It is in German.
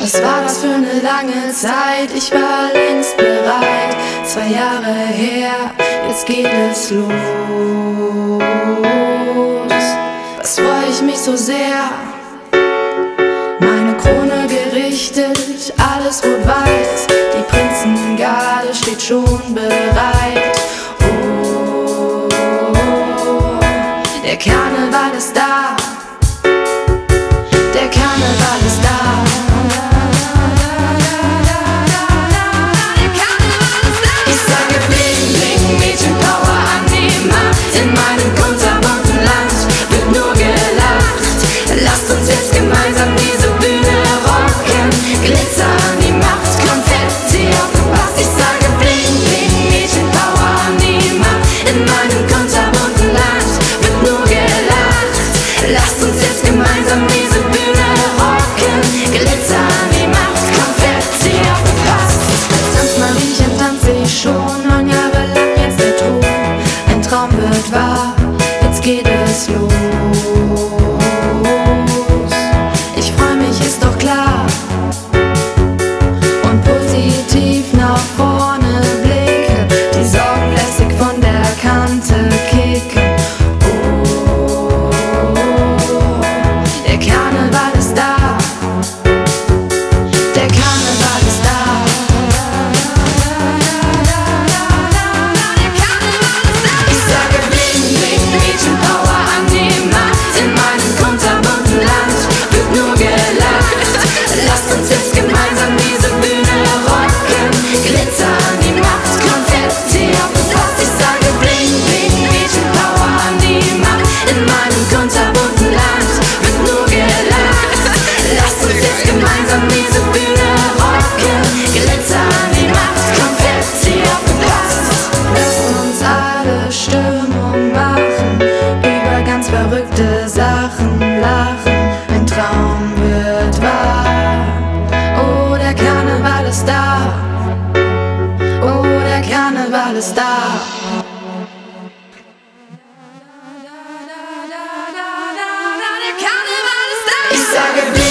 Was war das für eine lange Zeit? Ich war längst bereit. 2 Jahre her, jetzt geht es los. Was freue ich mich so sehr? Meine Krone gerichtet, alles rot-weiß. Die Prinzengarde steht schon bereit. Oh, der Karneval ist da. Der Karneval ist da. Ich sage bling, bling, Mädchenpower an die Macht. In meinem kunterbunten Land wird nur gelacht. Lasst uns jetzt gemeinsam diese Bühne rocken. Glitzer an die Macht, Konfetti auf dem Bass. Ich sage bling, bling, Mädchenpower an die Macht. In meinem kunterbunten Land wird nur gelacht. Lasst uns jetzt gemeinsam diese Bühne rocken. Glitzer an die Macht, Konfetti auf dem Bass. Tanz mal wie ich tanze ich schon 9 Jahre lang jetzt der Thron. Ein Traum wird wahr, jetzt geht es los. Ich freu mich, ist doch klar. Und positiv nach vorne blicken. Die Sorgen lässig von der Kante kicken. Oh, der Karneval ist da. Der Karneval ist da. Ich sage bling, bling, Mädchenpower an die Macht. In meinem kunterbunten Land wird nur gelacht. Lasst uns jetzt gemeinsam diese Bühne rocken. Glitzer an die Macht, Konfetti auf dem Bass. Ich sage bling, bling, Mädchenpower an die Macht. In meinem kunterbunten Land wird nur gelacht. Lasst uns jetzt gemeinsam diese Bühne rocken. Glitzer an die Macht, Konfetti auf dem Bass. Lasst uns alle Stimmung machen, über ganz verrückte Sachen lachen. Ein Traum wird wahr. Oh, der Karneval ist da. Oh, der Karneval ist da. Der Karneval ist da. Ich sage